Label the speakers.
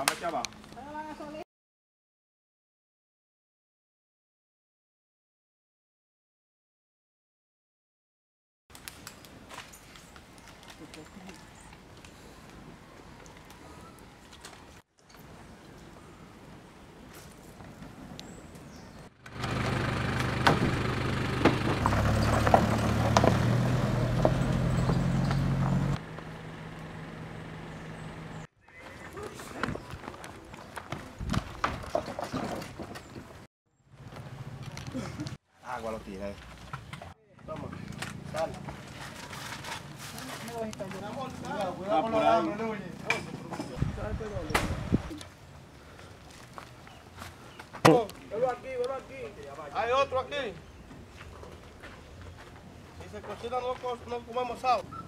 Speaker 1: Vamos aquí abajo. Agua lo tiré. Toma, dale. Cuidado con los árboles, oye. Velo aquí. Hay otro aquí. Y se cocina no comemos asado.